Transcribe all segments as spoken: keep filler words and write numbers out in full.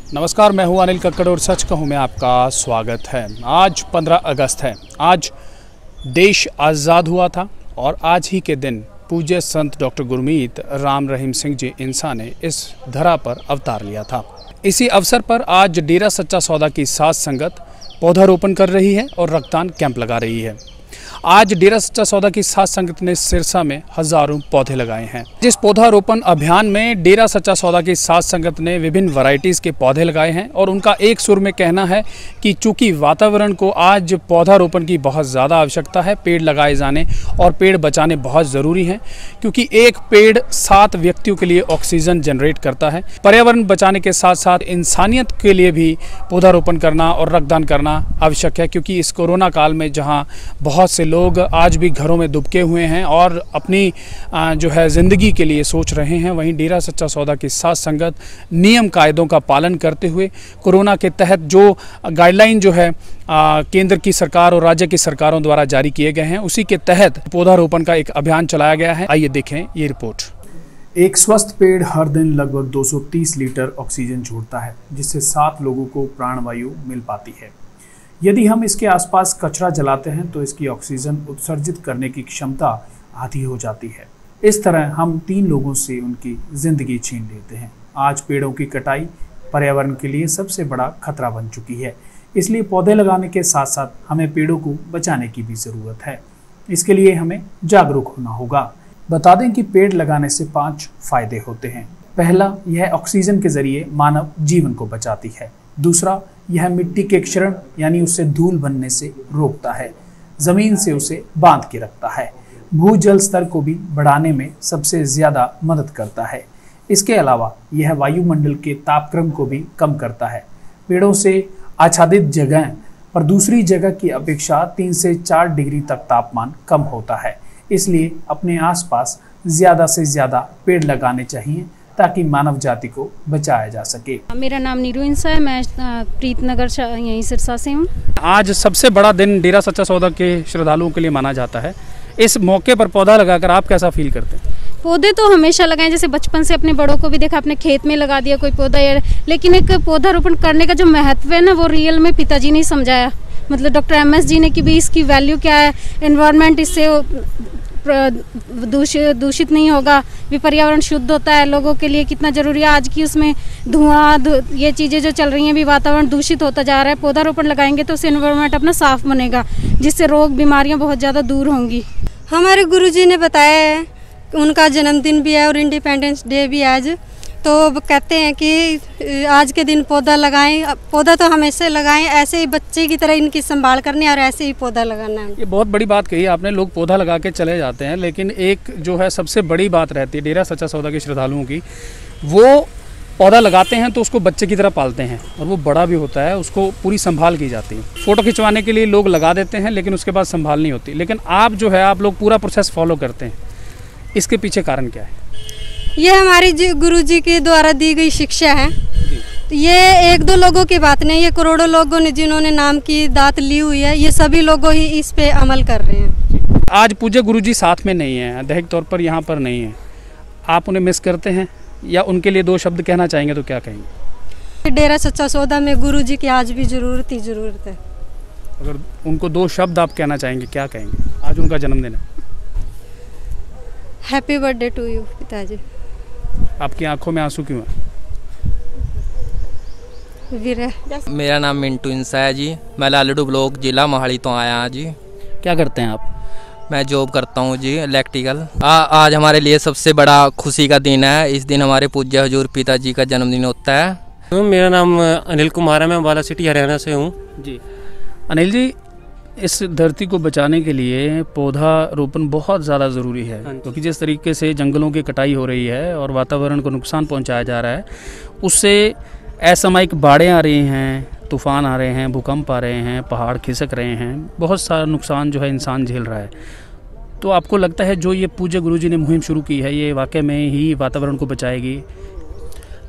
नमस्कार, मैं हूं अनिल कक्कड़ और सच कहूं में आपका स्वागत है। आज पंद्रह अगस्त है। आज देश आज़ाद हुआ था और आज ही के दिन पूज्य संत डॉक्टर गुरमीत राम रहीम सिंह जी इंसा ने इस धरा पर अवतार लिया था। इसी अवसर पर आज डेरा सच्चा सौदा की साध संगत पौधारोपण कर रही है और रक्तदान कैंप लगा रही है। आज डेरा सच्चा सौदा की साध संगत ने सिरसा में हजारों पौधे लगाए हैं। जिस पौधारोपण अभियान में डेरा सच्चा सौदा की साध संगत ने विभिन्न वैरायटीज़ के पौधे लगाए हैं और उनका एक सुर में कहना है कि चूंकि वातावरण को आज पौधारोपण की बहुत ज़्यादा आवश्यकता है, पेड़ लगाए जाने और पेड़ बचाने बहुत ज़रूरी हैं, क्योंकि एक पेड़ सात व्यक्तियों के लिए ऑक्सीजन जनरेट करता है। पर्यावरण बचाने के साथ साथ इंसानियत के लिए भी पौधारोपण करना और रक्तदान करना आवश्यक है, क्योंकि इस कोरोना काल में जहाँ बहुत से लोग आज भी घरों में दुबके हुए हैं और अपनी जो है ज़िंदगी के लिए सोच रहे हैं, वहीं डेरा सच्चा सौदा की साध संगत नियम कायदों का पालन करते हुए कोरोना के तहत जो गाइडलाइन जो है आ, केंद्र की सरकार और राज्य की सरकारों द्वारा जारी किए गए हैं, उसी के तहत पौधारोपण का एक अभियान चलाया गया है। आइए देखें ये रिपोर्ट। एक स्वस्थ पेड़ हर दिन लगभग दो सौ तीस लीटर ऑक्सीजन छोड़ता है, जिससे सात लोगों को प्राणवायु मिल पाती है। यदि हम इसके आसपास कचरा जलाते हैं तो इसकी ऑक्सीजन उत्सर्जित करने की क्षमता आधी हो जाती है। इस तरह हम तीन लोगों से उनकी जिंदगी छीन लेते हैं। आज पेड़ों की कटाई पर्यावरण के लिए सबसे बड़ा खतरा बन चुकी है, इसलिए पौधे लगाने के साथ साथ हमें पेड़ों को बचाने की भी ज़रूरत है। इसके लिए हमें जागरूक होना होगा। बता दें कि पेड़ लगाने से पाँच फायदे होते हैं। पहला, यह ऑक्सीजन के जरिए मानव जीवन को बचाती है। दूसरा, यह मिट्टी के क्षरण यानी उससे धूल बनने से रोकता है, ज़मीन से उसे बांध के रखता है। भूजल स्तर को भी बढ़ाने में सबसे ज़्यादा मदद करता है। इसके अलावा यह वायुमंडल के तापक्रम को भी कम करता है। पेड़ों से आच्छादित जगह पर दूसरी जगह की अपेक्षा तीन से चार डिग्री तक तापमान कम होता है, इसलिए अपने आसपास ज़्यादा से ज़्यादा पेड़ लगाने चाहिए ताकि मानव जाति को बचाया जा सके। मेरा नाम नीरू इंसा है, मैं प्रीतनगर यहीं सिरसा से हूँ। आज सबसे बड़ा दिन डेरा सच्चा सौदा के श्रद्धालुओं के लिए माना जाता है। इस मौके पर पौधा लगाकर आप कैसा फील करते हैं? पौधे तो हमेशा लगाएं, जैसे बचपन से अपने बड़ों को भी देखा, अपने खेत में लगा दिया कोई पौधा, लेकिन एक पौधारोपण करने का जो महत्व है ना, वो रियल में पिताजी ने समझाया। मतलब डॉक्टर एम एस जी ने कि भी इसकी वैल्यू क्या है, एनवायरनमेंट इससे दूषित दूषित नहीं होगा, भी पर्यावरण शुद्ध होता है, लोगों के लिए कितना जरूरी है। आज की उसमें धुआं ये चीज़ें जो चल रही हैं, भी वातावरण दूषित होता जा रहा है। पौधारोपण लगाएंगे तो उससे एनवायरनमेंट अपना साफ बनेगा, जिससे रोग बीमारियां बहुत ज़्यादा दूर होंगी। हमारे गुरुजी ने बताया है, उनका जन्मदिन भी है और इंडिपेंडेंस डे भी है आज, तो कहते हैं कि आज के दिन पौधा लगाएं। पौधा तो हमेशा लगाएं, ऐसे ही बच्चे की तरह इनकी संभाल करनी है और ऐसे ही पौधा लगाना है। ये बहुत बड़ी बात कही आपने। लोग पौधा लगा के चले जाते हैं, लेकिन एक जो है सबसे बड़ी बात रहती है डेरा सच्चा सौदा के श्रद्धालुओं की, वो पौधा लगाते हैं तो उसको बच्चे की तरह पालते हैं और वो बड़ा भी होता है, उसको पूरी संभाल की जाती है। फ़ोटो खिंचवाने के लिए लोग लगा देते हैं, लेकिन उसके बाद संभाल नहीं होती। लेकिन आप जो है आप लोग पूरा प्रोसेस फॉलो करते हैं, इसके पीछे कारण क्या है? ये हमारे गुरुजी के द्वारा दी गई शिक्षा है। ये एक दो लोगों की बात नहीं, ये करोड़ों लोगों ने जिन्होंने नाम की दात ली हुई है, ये सभी लोगों ही इस पे अमल कर रहे हैं। आज पूज्य गुरुजी साथ में नहीं है, दैहिक तौर पर यहाँ पर नहीं है, आप उन्हें मिस करते हैं या उनके लिए दो शब्द कहना चाहेंगे तो क्या कहेंगे? डेरा सच्चा सौदा में गुरुजी की आज भी जरूरत ही जरूरत है। अगर उनको दो शब्द आप कहना चाहेंगे, क्या कहेंगे? आज उनका जन्मदिन है। हैप्पी बर्थडे टू यू पिताजी। आपकी आंखों में आंसू क्यों है? मेरा नाम मिंटू इंसा है जी, मैं लालड़ू ब्लॉक जिला मोहाली तो आया हाँ जी। क्या करते हैं आप? मैं जॉब करता हूँ जी, इलेक्ट्रिकल। आज हमारे लिए सबसे बड़ा खुशी का दिन है। इस दिन हमारे पूज्य हुजूर पिताजी का जन्मदिन होता है। मेरा नाम अनिल कुमार है, मैं अम्बाला सिटी हरियाणा से हूँ जी। अनिल जी, इस धरती को बचाने के लिए पौधा रोपण बहुत ज़्यादा ज़रूरी है, क्योंकि जिस तरीके से जंगलों की कटाई हो रही है और वातावरण को नुकसान पहुंचाया जा रहा है, उससे असामयिक बाढ़ें आ रही हैं, तूफ़ान आ रहे हैं, भूकंप आ रहे हैं, पहाड़ खिसक रहे हैं, बहुत सारा नुकसान जो है इंसान झेल रहा है। तो आपको लगता है जो ये पूज्य गुरुजी ने मुहिम शुरू की है, ये वाकई में ही वातावरण को बचाएगी?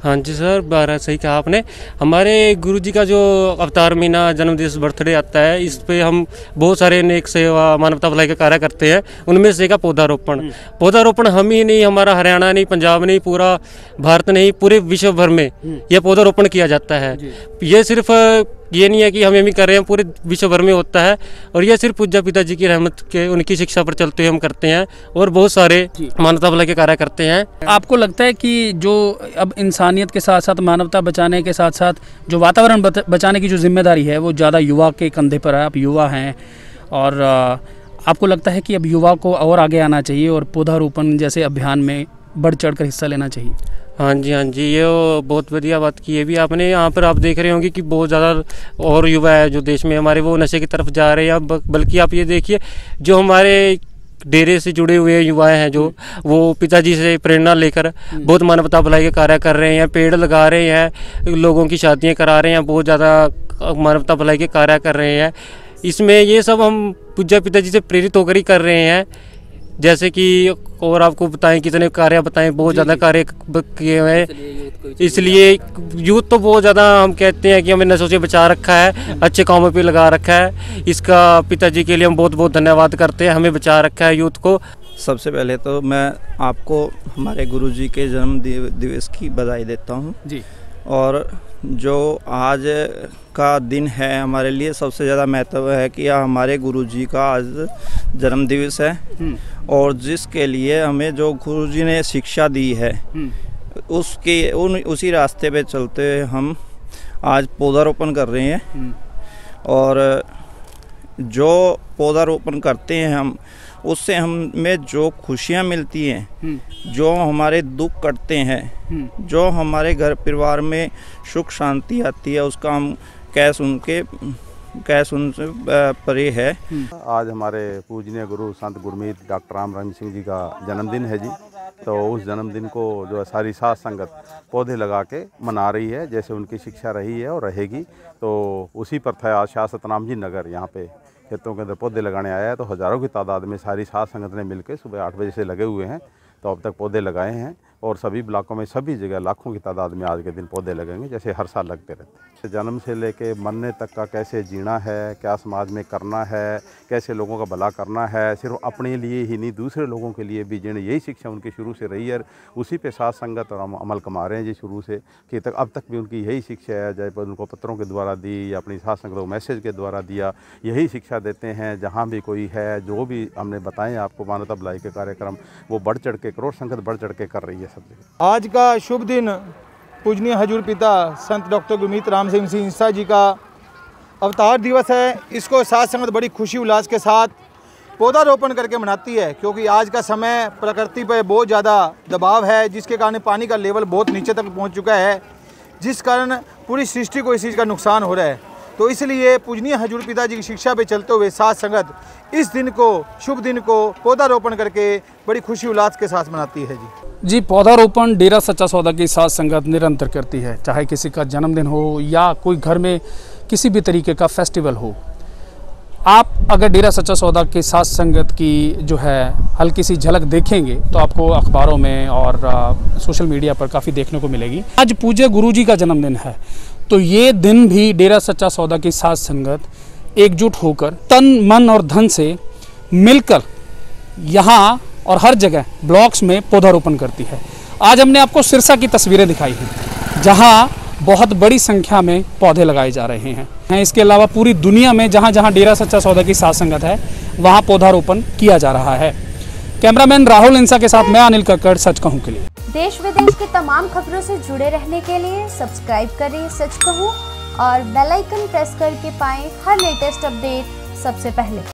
हाँ जी सर, बारह सही कहा आपने। हमारे गुरुजी का जो अवतार महीना जन्मदिवस बर्थडे आता है, इस पे हम बहुत सारे नेक सेवा मानवता भलाई का कार्य करते हैं। उनमें से का पौधारोपण। पौधारोपण हम ही नहीं, हमारा हरियाणा नहीं, पंजाब नहीं, पूरा भारत नहीं, पूरे विश्व भर में यह पौधारोपण किया जाता है। ये सिर्फ ये नहीं है कि हम भी कर रहे हैं, पूरे विश्व भर में होता है। और यह सिर्फ पूज्य पिताजी की रहमत के, उनकी शिक्षा पर चलते हुए हम करते हैं और बहुत सारे मानवता भलाई के कार्य करते हैं। आपको लगता है कि जो अब इंसानियत के साथ साथ मानवता बचाने के साथ साथ जो वातावरण बचाने की जो जिम्मेदारी है वो ज़्यादा युवा के कंधे पर है? आप युवा हैं और आपको लगता है कि अब युवा को और आगे आना चाहिए और पौधारोपण जैसे अभियान में बढ़ चढ़ कर हिस्सा लेना चाहिए? हाँ जी, हाँ जी, ये बहुत बढ़िया बात की है भी आपने। यहाँ पर आप देख रहे होंगे कि बहुत ज़्यादा और युवा है जो देश में हमारे, वो नशे की तरफ जा रहे हैं। बल्कि आप ये देखिए, जो हमारे डेरे से जुड़े हुए युवा हैं, जो वो पिताजी से प्रेरणा लेकर बहुत मानवता भलाई के कार्य कर रहे हैं, पेड़ लगा रहे हैं, लोगों की शादियाँ करा रहे हैं, बहुत ज़्यादा मानवता भलाई के कार्य कर रहे हैं। इसमें ये सब हम पूज्य पिताजी से प्रेरित होकर ही कर रहे हैं। जैसे कि और आपको बताएं कितने कार्य बताएं, बहुत ज़्यादा कार्य किए हुए हैं। इसलिए यूथ तो बहुत ज़्यादा हम कहते हैं कि हमें नशों से बचा रखा है, अच्छे कामों पे लगा रखा है। इसका पिताजी के लिए हम बहुत बहुत धन्यवाद करते हैं, हमें बचा रखा है यूथ को। सबसे पहले तो मैं आपको हमारे गुरुजी के जन्म दिवस की बधाई देता हूँ जी। और जो आज का दिन है हमारे लिए सबसे ज़्यादा महत्व है कि हमारे गुरुजी का आज जन्म दिवस है और जिसके लिए हमें जो गुरुजी ने शिक्षा दी है उसके उन उसी रास्ते पे चलते हुए हम आज पौधारोपण कर रहे हैं। और जो पौधारोपण करते हैं हम, उससे हमें जो खुशियाँ मिलती हैं, जो हमारे दुख कटते हैं, जो हमारे घर परिवार में सुख शांति आती है, उसका हम कह सुन के कह सुन से परे है। आज हमारे पूजनीय गुरु संत गुरमीत डॉक्टर राम रंग सिंह जी का जन्मदिन है जी। तो उस जन्मदिन को जो है सारी साथ संगत पौधे लगा के मना रही है, जैसे उनकी शिक्षा रही है और रहेगी। तो उसी पर था आज शाह सतनाम जी नगर यहाँ पे खेतों के अंदर पौधे लगाने आया है। तो हज़ारों की तादाद में सारी साथ संगत ने मिलकर सुबह आठ बजे से लगे हुए हैं। तो अब तक पौधे लगाए हैं और सभी ब्लॉकों में सभी जगह लाखों की तादाद में आज के दिन पौधे लगेंगे, जैसे हर साल लगते रहते हैं। जन्म से लेके मरने तक का कैसे जीना है, क्या समाज में करना है, कैसे लोगों का भला करना है, सिर्फ अपने लिए ही नहीं दूसरे लोगों के लिए भी जीने, यही शिक्षा उनकी शुरू से रही है। उसी पे साथ संगत और हम अमल कमा रहे हैं जी शुरू से कि तक अब तक भी उनकी यही शिक्षा है। चाहे उनको पत्रों के द्वारा दी या अपनी साथ संगत को मैसेज के द्वारा दिया, यही शिक्षा देते हैं। जहाँ भी कोई है, जो भी हमने बताएं आपको मानवता भलाई के कार्यक्रम, वो बढ़ चढ़ के करोड़ संगत बढ़ चढ़ के कर रही है सब जगह। आज का शुभ दिन पूजनीय हजूर पिता संत डॉक्टर गुरमीत राम सिंह सिंह जी का अवतार दिवस है। इसको साथ संगत बड़ी खुशी उल्लास के साथ पौधारोपण करके मनाती है, क्योंकि आज का समय प्रकृति पर बहुत ज़्यादा दबाव है, जिसके कारण पानी का लेवल बहुत नीचे तक पहुंच चुका है, जिस कारण पूरी सृष्टि को इस चीज़ का नुकसान हो रहा है। तो इसलिए पूजनीय हजूर पिताजी की शिक्षा पे चलते हुए साथ संगत इस दिन को, शुभ दिन को पौधारोपण करके बड़ी खुशी उल्लास के साथ मनाती है जी। जी, पौधारोपण डेरा सच्चा सौदा की साथ संगत निरंतर करती है, चाहे किसी का जन्मदिन हो या कोई घर में किसी भी तरीके का फेस्टिवल हो। आप अगर डेरा सच्चा सौदा के साथ संगत की जो है हल्की सी झलक देखेंगे तो आपको अखबारों में और आ, सोशल मीडिया पर काफ़ी देखने को मिलेगी। आज पूज्य गुरुजी का जन्मदिन है, तो ये दिन भी डेरा सच्चा सौदा की साथ संगत एकजुट होकर तन मन और धन से मिलकर यहाँ और हर जगह ब्लॉक्स में पौधारोपण करती है। आज हमने आपको सिरसा की तस्वीरें दिखाई हैं, जहाँ बहुत बड़ी संख्या में पौधे लगाए जा रहे हैं। इसके अलावा पूरी दुनिया में जहाँ जहाँ डेरा सच्चा सौदा की साथ संगत है, वहाँ पौधारोपण किया जा रहा है। कैमरामैन राहुल इंसा के साथ मैं अनिल कक्कड़, सच कहूँ के लिए। देश विदेश की तमाम खबरों से जुड़े रहने के लिए सब्सक्राइब करें सच कहूँ और बेल आइकन प्रेस करके पाएं हर लेटेस्ट अपडेट सबसे पहले।